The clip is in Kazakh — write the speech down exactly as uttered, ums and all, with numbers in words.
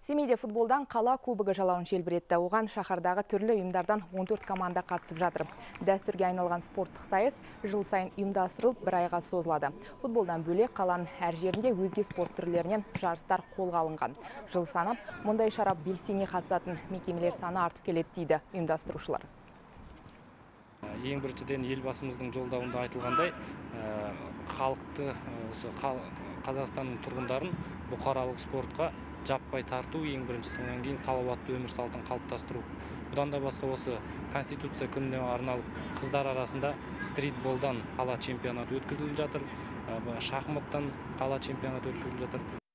Семейде футболдан қала кубогы жалауын желбіретті. Оған шаһардағы түрлі ұйымдардан он төрт команда қатысып жатыр. Дәстүрге айналған спорттық сайыс жыл сайын ұйымдастырылып бір айға созылады. Футболдан бөлек қаланың әр жерінде өзге спорт түрлерінен жарыстар қолға алынған. Жыл санап мұндай шара белсене қатысатын мекемелер саны артып келеді дейді ұйымдастырушылар. Ең біріншіден елбасымыздың жолдауында айтылғандай, халықты, Қазақстанның тұрғындарын бұқаралық спортқа жаппай тарту ең бірінші, содан кейін салауатты өмір салтын қалыптастыру. Бұдан да басқа осы Конституция күніне арналып қыздар арасында стритболдан қала чемпионаты өткізіліп жатыр, шахматтан қала чемпионаты өткізіліп жатыр.